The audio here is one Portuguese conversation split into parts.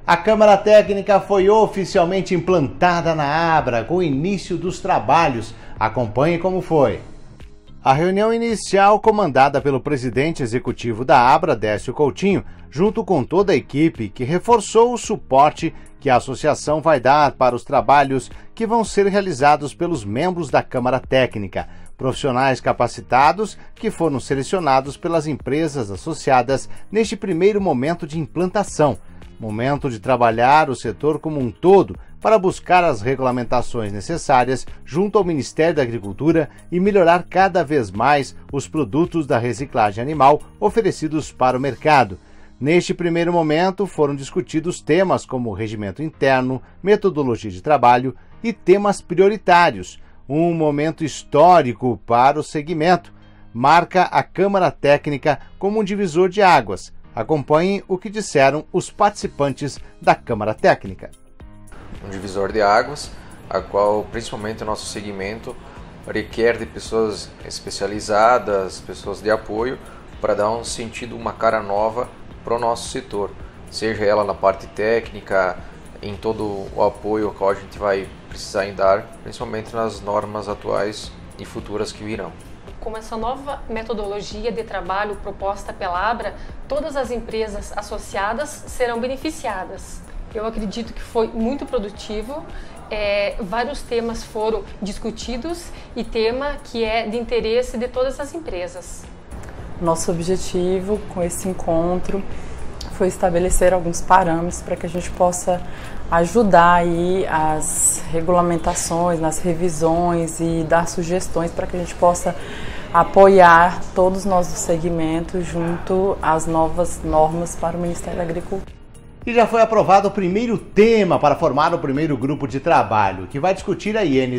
A Câmara Técnica foi oficialmente implantada na Abra com o início dos trabalhos. Acompanhe como foi. A reunião inicial, comandada pelo presidente executivo da Abra, Décio Coutinho, junto com toda a equipe, que reforçou o suporte que a associação vai dar para os trabalhos que vão ser realizados pelos membros da Câmara Técnica, profissionais capacitados que foram selecionados pelas empresas associadas neste primeiro momento de implantação, momento de trabalhar o setor como um todo para buscar as regulamentações necessárias junto ao Ministério da Agricultura e melhorar cada vez mais os produtos da reciclagem animal oferecidos para o mercado. Neste primeiro momento foram discutidos temas como regimento interno, metodologia de trabalho e temas prioritários. Um momento histórico para o segmento. Marca a Câmara Técnica como um divisor de águas. Acompanhem o que disseram os participantes da Câmara Técnica. Um divisor de águas, a qual principalmente o nosso segmento requer de pessoas especializadas, pessoas de apoio, para dar um sentido, uma cara nova para o nosso setor, seja ela na parte técnica, em todo o apoio ao qual a gente vai precisar em dar, principalmente nas normas atuais e futuras que virão. Com essa nova metodologia de trabalho proposta pela Abra, todas as empresas associadas serão beneficiadas. Eu acredito que foi muito produtivo, vários temas foram discutidos e tema que é de interesse de todas as empresas. Nosso objetivo com esse encontro foi estabelecer alguns parâmetros para que a gente possa ajudar aí as regulamentações, nas revisões e dar sugestões para que a gente possa apoiar todos nós do segmento junto às novas normas para o Ministério da Agricultura. E já foi aprovado o primeiro tema para formar o primeiro grupo de trabalho, que vai discutir a IN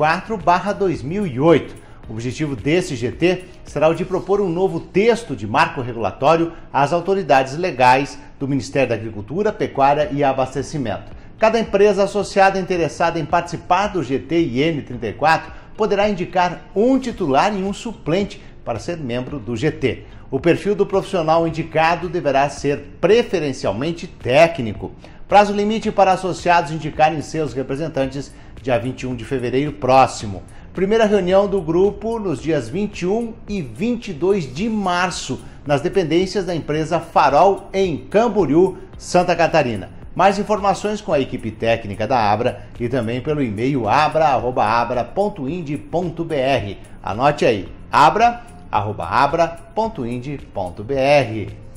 34/2008. O objetivo desse GT será o de propor um novo texto de marco regulatório às autoridades legais do Ministério da Agricultura, Pecuária e Abastecimento. Cada empresa associada interessada em participar do GT IN 34 poderá indicar um titular e um suplente para ser membro do GT. O perfil do profissional indicado deverá ser preferencialmente técnico. Prazo limite para associados indicarem seus representantes dia 21 de fevereiro próximo. Primeira reunião do grupo nos dias 21 e 22 de março, nas dependências da empresa Farol, em Camboriú, Santa Catarina. Mais informações com a equipe técnica da Abra e também pelo e-mail abra@abra.ind.br. Anote aí, abra@abra.ind.br.